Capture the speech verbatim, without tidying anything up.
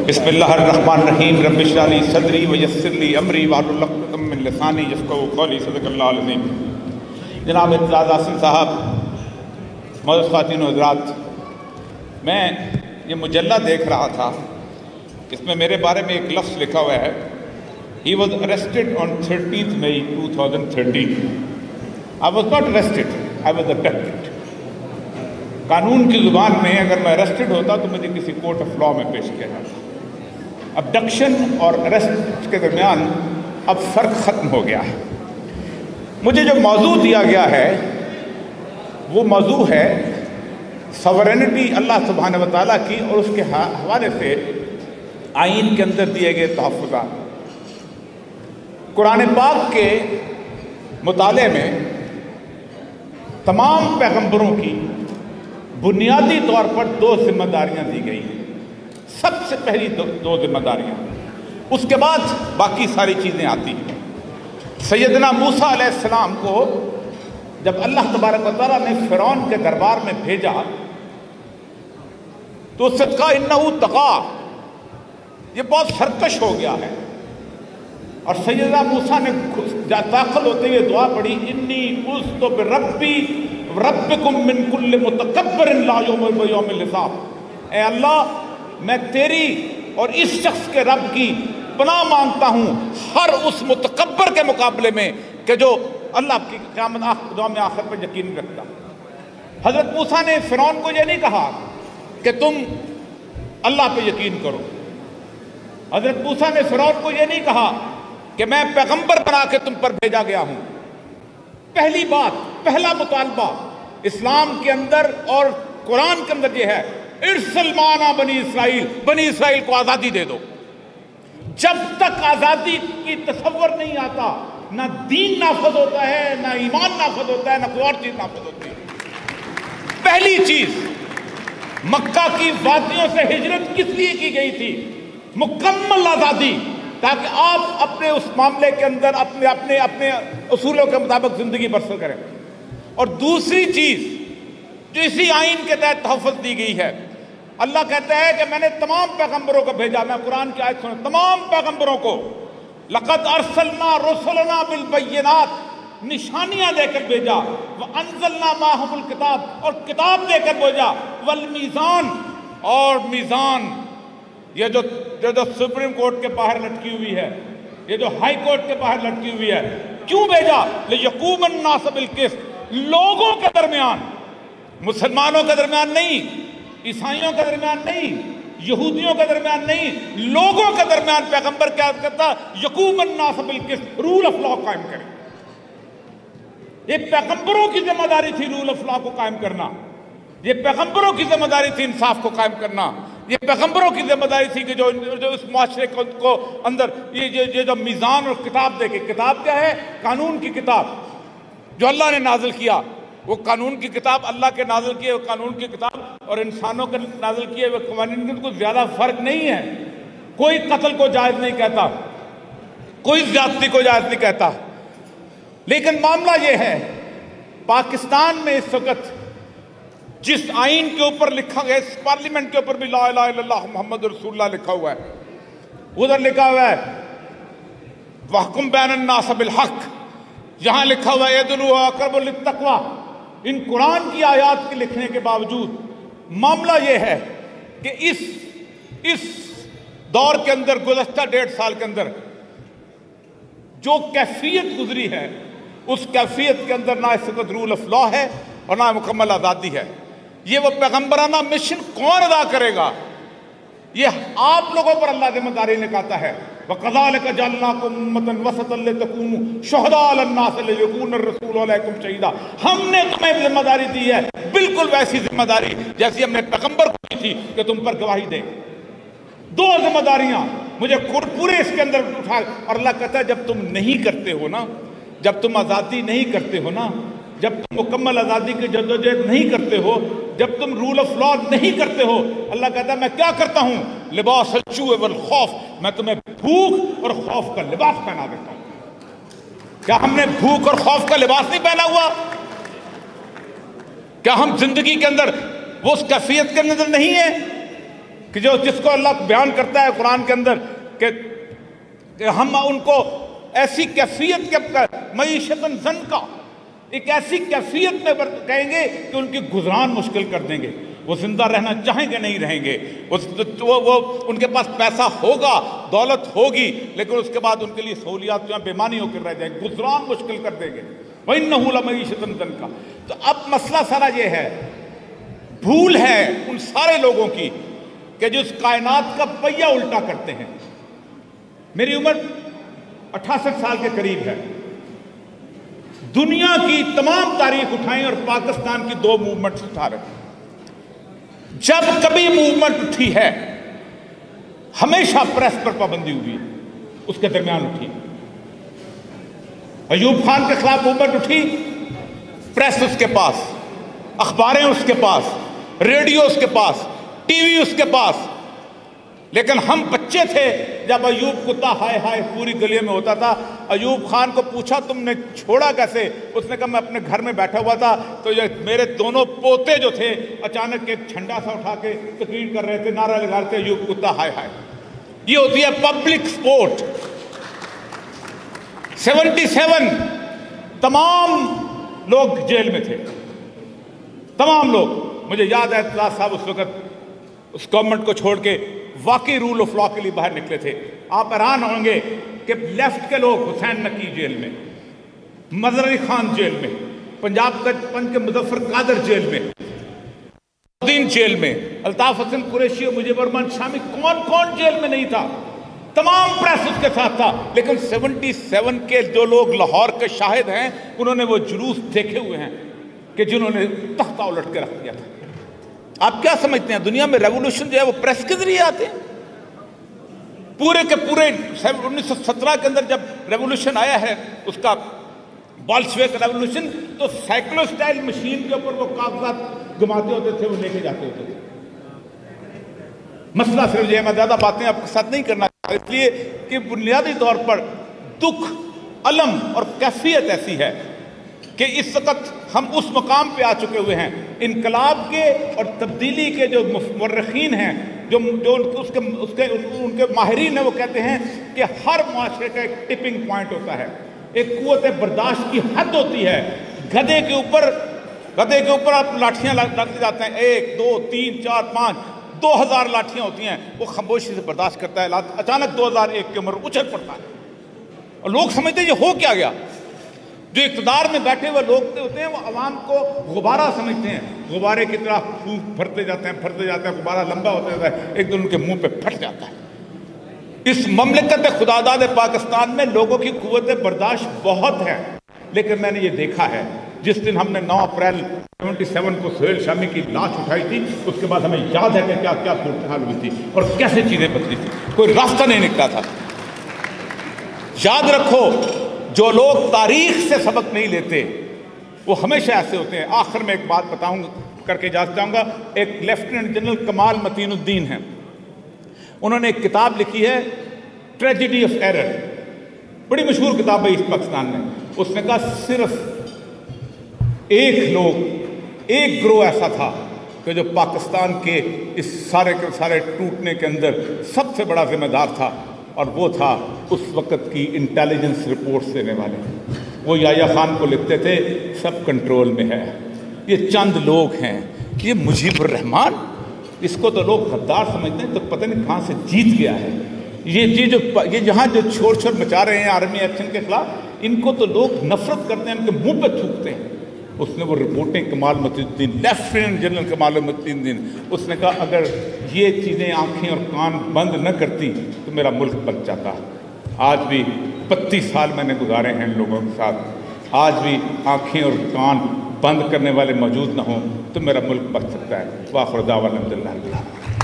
بسم اللہ الرحمن الرحیم رب اشرح لی صدری ویسر لی امری واحلل عقدۃ من لسانی یفقہوا قولی صدق اللہ العظیم۔ جناب اعتزاز حسن صاحب، معزز خواتین و حضرات، میں یہ مجلہ دیکھ رہا تھا، اس میں میرے بارے میں ایک لفظ لکھا ہوا ہے، He was arrested on thirteenth May twenty thirteen. I was not arrested, I was abducted. قانون کی زبان میں اگر میں arrested ہوتا تو مجھے کسی کورٹ آف لاء میں پیش کیا جاتا۔ ابڈکشن اور arrest کے درمیان اب فرق ختم ہو گیا ہے۔ مجھے جو موضوع دیا گیا ہے وہ موضوع ہے سورینٹی اللہ سبحانہ و تعالیٰ کی اور اس کے حوالے سے آئین کے اندر دیے گئے تحفظات۔ قرآن پاک کے مطالعے میں تمام پیغمبروں کی بنیادی طور پر دو ذمہ داریاں دی گئی ہیں۔ سب سے پہلی دو, دو ذمہ داریاں، اس کے بعد باقی ساری چیزیں آتی ہیں۔ سیدنا موسیٰ علیہ السلام کو جب اللہ تبارک و تعالیٰ نے فرعون کے دربار میں بھیجا تو اس سے کہا انہو طغیٰ، یہ بہت سرکش ہو گیا ہے، اور سیدنا موسیٰ نے داخل ہوتے ہوئے دعا پڑھی انی عوذت بربی ربکم من کل متکبر لا یؤمن بیوم الحساب۔ اے اللہ، میں تیری اور اس شخص کے رب کی پناہ مانگتا ہوں ہر اس متکبر کے مقابلے میں کہ جو اللہ کی قیامت یوم آخر پر یقین رکھتا۔ حضرت موسیٰ نے فرعون کو یہ نہیں کہا کہ تم اللہ پہ یقین کرو، حضرت موسیٰ نے فرعون کو یہ نہیں کہا کہ میں پیغمبر بنا کے تم پر بھیجا گیا ہوں۔ پہلی بات، پہلا مطالبہ اسلام کے اندر اور قرآن کے اندر یہ ہے ارسل معنا بنی اسرائیل، بنی اسرائیل کو آزادی دے دو۔ جب تک آزادی کی تصور نہیں آتا نہ دین نافذ ہوتا ہے، نہ ایمان نافذ ہوتا ہے، نہ کوئی اور چیز نافذ ہوتی ہے۔ پہلی چیز، مکہ کی وادیوں سے ہجرت کس لیے کی گئی تھی؟ مکمل آزادی، تاکہ آپ اپنے اس معاملے کے اندر اپنے اپنے اپنے اصولوں کے مطابق زندگی بسر کریں۔ اور دوسری چیز جو اسی آئین کے تحت تحفظ دی گئی ہے، اللہ کہتا ہے کہ میں نے تمام پیغمبروں کو بھیجا۔ میں قرآن کی آیت سنیں، تمام پیغمبروں کو لقد ارسلنا رسلنا بالبینات، نشانیاں دے کر بھیجا، وانزلنا معہم الکتاب، اور کتاب دے کر بھیجا، والمیزان، اور میزان، یہ جو جو سپریم کورٹ کے باہر لٹکی ہوئی ہے، یہ جو ہائی کورٹ کے باہر لٹکی ہوئی ہے، کیوں بھیجا؟ لِيَقُومَ النَّاسَ بِالْقِسْطِ، لوگوں کے درمیان، مسلمانوں کے درمیان نہیں، عیسائیوں کے درمیان نہیں، یہودیوں کے درمیان نہیں، لوگوں کے درمیان پیغمبر کیا کرتا؟ یقوم الناس بالقسط، رول آف لا قائم کریں۔ یہ پیغمبروں کی ذمہ داری تھی رول آف لا کو قائم کرنا، یہ پیغمبروں کی ذمہ داری تھی انصاف کو قائم کرنا، یہ پیغمبروں کی ذمہ داری تھی کہ جو جو اس معاشرے کو اندر یہ یہ جو میزان اور کتاب دے کے، کتاب کیا ہے؟ قانون کی کتاب جو اللہ نے نازل کیا۔ وہ قانون کی کتاب اللہ کے نازل کیے ہوئے قانون کی کتاب اور انسانوں کے نازل کیے ہوئے قوانین میں کوئی زیادہ فرق نہیں ہے۔ کوئی قتل کو جائز نہیں کہتا، کوئی زیادتی کو جائز نہیں کہتا، لیکن معاملہ یہ ہے پاکستان میں اس وقت جس آئین کے اوپر لکھا گیا، اس پارلیمنٹ کے اوپر بھی لا الہ الا اللہ محمد رسول اللہ لکھا ہوا ہے، ادھر لکھا ہوا ہے وَحْكُمْ بَيْنَ النَّاسِ بِالْحَقِّ، یہاں لکھا ہوا ہے اعْدِلُوا وَأَقْرَبُ لِلتَّقْوَىٰ۔ ان قرآن کی آیات کے لکھنے کے باوجود معاملہ یہ ہے کہ اس اس دور کے اندر، گزشتہ ڈیڑھ سال کے اندر جو کیفیت گزری ہے، اس کیفیت کے اندر نہ اس وقت رول آف لا ہے اور نہ مکمل آزادی ہے۔ یہ وہ پیغمبرانہ مشن کون ادا کرے گا؟ یہ آپ لوگوں پر اللہ ذمہ داری نکالتا ہے۔ وَكَذَلِكَ جَعَلْنَاكُمْ أُمَّةً وَسَطًا لِتَكُونُوا شُهَدَاءَ عَلَى النَّاسِ وَيَكُونَ الرَّسُولُ عَلَيْكُمْ شَهِيدًا۔ ہم نے تمہیں ذمہ داری دی ہے، بالکل ویسی ذمہ داری جیسی ہم نے پیغمبر کو دی تھی کہ تم پر گواہی دے۔ دو ذمہ داریاں مجھے پورے اس کے اندر اٹھا، اور اللہ کہتا ہے جب تم نہیں کرتے ہو نا، جب تم آزادی نہیں کرتے ہو نا، جب تم مکمل آزادی کی جدوجہد نہیں کرتے ہو، جب تم رول آف لا نہیں کرتے ہو، اللہ کہتا ہے میں کیا کرتا ہوں؟ لباس الجوع والخوف، میں تمہیں بھوک اور خوف کا لباس پہنا دیتا ہوں۔ کیا ہم نے بھوک اور خوف کا لباس نہیں پہنا ہوا؟ کیا ہم زندگی کے اندر وہ اس کیفیت کے اندر نہیں ہے؟ کہ جو جس کو اللہ بیان کرتا ہے قرآن کے اندر کہ, کہ ہم ان کو ایسی کیفیت کے معیشت زنکا، ایک ایسی کیفیت میں کہیں گے کہ ان کی گزران مشکل کر دیں گے. وہ زندہ رہنا چاہیں گے نہیں رہیں گے، وہ, وہ ان کے پاس پیسہ ہوگا، دولت ہوگی، لیکن اس کے بعد ان کے لیے سہولیات جو ہیں بےمانی ہو کر رہ جائیں گے، گزران مشکل کر دیں گے. وَإِنَّهُ لَمَعِيشَةٌ ضَنْكَ. تو اب مسئلہ سارا یہ ہے، بھول ہے ان سارے لوگوں کی کہ جو اس کائنات کا پہیہ الٹا کرتے ہیں. میری عمر اٹھاسٹھ سال کے قریب ہے. دنیا کی تمام تاریخ اٹھائیں اور پاکستان کی دو موومنٹس اٹھا رہے ہیں. جب کبھی موومنٹ اٹھی ہے ہمیشہ پریس پر پابندی ہوئی، اس کے درمیان اٹھی. ایوب خان کے خلاف موومنٹ اٹھی، پریس اس کے پاس، اخباریں اس کے پاس، ریڈیو اس کے پاس، ٹی وی اس کے پاس. لیکن ہم بچے تھے جب ایوب کتا ہائے ہائے پوری گلی میں ہوتا تھا. ایوب خان کو پوچھا تم نے چھوڑا کیسے؟ اس نے کہا میں اپنے گھر میں بیٹھا ہوا تھا تو یہ میرے دونوں پوتے جو تھے اچانک ایک جھنڈا سا اٹھا کے تقریر کر رہے تھے، نعرہ لگا رہے تھے ایوب کتا ہائے ہائے. یہ ہوتی ہے پبلک سپورٹ. سیونٹی سیون تمام لوگ جیل میں تھے، تمام لوگ. مجھے یاد ہے اطلاع صاحب اس وقت اس گورنمنٹ کو چھوڑ کے واقعی رول آف لا کے لیے باہر نکلے تھے. آپ حیران ہوں گے کہ لیفٹ کے لوگ حسین نقی جیل میں، مظہر علی خان جیل میں، پنجاب گنج پنج کے مظفر قادر جیل میں، الدین جیل میں، الطاف حسن قریشی اور مجیب الرحمان شامی، کون کون جیل میں نہیں تھا. تمام پریس اس کے ساتھ تھا. لیکن سیونٹی سیون کے جو لوگ لاہور کے شاہد ہیں انہوں نے وہ جلوس دیکھے ہوئے ہیں کہ جنہوں نے تختہ الٹ کے رکھ دیا تھا. آپ کیا سمجھتے ہیں دنیا میں ریولوشن جو ہے وہ پریس کے ذریعے آتے ہیں؟ پورے کے پورے انیس سو سترہ کے اندر جب ریولوشن آیا ہے اس کا بالشویک ریولوشن، تو سائیکلو سٹائل مشین کے اوپر وہ کاغذات گھماتے ہوتے تھے، وہ لے کے جاتے ہوتے تھے. مسئلہ صرف یہ ہے، میں زیادہ باتیں آپ کے ساتھ نہیں کرنا چاہتا اس لیے کہ بنیادی طور پر دکھ، علم اور کیفیت ایسی ہے کہ اس وقت ہم اس مقام پہ آ چکے ہوئے ہیں. انقلاب کے اور تبدیلی کے جو مورخین ہیں، جو جو اس کے اس کے ان کے ماہرین ہیں، وہ کہتے ہیں کہ ہر معاشرے کا ایک ٹپنگ پوائنٹ ہوتا ہے، ایک قوت برداشت کی حد ہوتی ہے. گدھے کے اوپر گدھے کے اوپر آپ لاٹھیاں لگتے جاتے ہیں، ایک دو تین چار پانچ دو ہزار لاٹھیاں ہوتی ہیں، وہ خاموشی سے برداشت کرتا ہے. اچانک دو ہزار ایک کی عمر اچھل پڑتا ہے اور لوگ سمجھتے ہیں یہ ہو کیا گیا. جو اقتدار میں بیٹھے ہوئے لوگ ہوتے ہیں وہ عوام کو غبارہ سمجھتے ہیں، غبارے کی طرح پھونک بھرتے جاتے ہیں بھرتے جاتے ہیں غبارہ لمبا ہوتا جاتا ہے، ایک دن ان کے منہ پہ پھٹ جاتا ہے. اس مملکت خداداد پاکستان میں لوگوں کی قوت برداشت بہت ہے. لیکن میں نے یہ دیکھا ہے جس دن ہم نے نو اپریل سیونٹی سیون کو سہیل شامی کی لاش اٹھائی تھی، اس کے بعد ہمیں یاد ہے کہ کیا کیا صورتحال ہوئی تھی اور کیسے چیزیں بدلی تھی. کوئی راستہ نہیں نکلا تھا. یاد رکھو جو لوگ تاریخ سے سبق نہیں لیتے وہ ہمیشہ ایسے ہوتے ہیں. آخر میں ایک بات بتاؤں کر کے جا چاہوں گا. ایک لیفٹیننٹ جنرل کمال متین الدین ہیں، انہوں نے ایک کتاب لکھی ہے ٹریجڈی آف ایرر، بڑی مشہور کتاب ہے اس پاکستان میں. اس نے کہا صرف ایک لوگ ایک گروہ ایسا تھا کہ جو پاکستان کے اس سارے کے سارے ٹوٹنے کے اندر سب سے بڑا ذمہ دار تھا، اور وہ تھا اس وقت کی انٹیلیجنس رپورٹس دینے والے. وہ یحییٰ خان کو لکھتے تھے سب کنٹرول میں ہے، یہ چند لوگ ہیں. یہ مجیب الرحمان، اس کو تو لوگ غدار سمجھتے ہیں، تو پتہ نہیں کہاں سے جیت گیا ہے. یہ جی جو یہ جہاں جو چھوڑ چھوڑ مچا رہے ہیں آرمی ایکشن کے خلاف، ان کو تو لوگ نفرت کرتے ہیں، ان کے منہ پہ تھوکتے ہیں. اس نے وہ رپورٹیں کمال متین الدین، لیفٹیننٹ جنرل کمال متین الدین، اس نے کہا اگر یہ چیزیں آنکھیں اور کان بند نہ کرتی تو میرا ملک بچ جاتا. آج بھی بتیس سال میں نے گزارے ہیں ان لوگوں کے ساتھ، آج بھی آنکھیں اور کان بند کرنے والے موجود نہ ہوں تو میرا ملک بچ سکتا ہے. وآخر دعوانا الحمدللہ.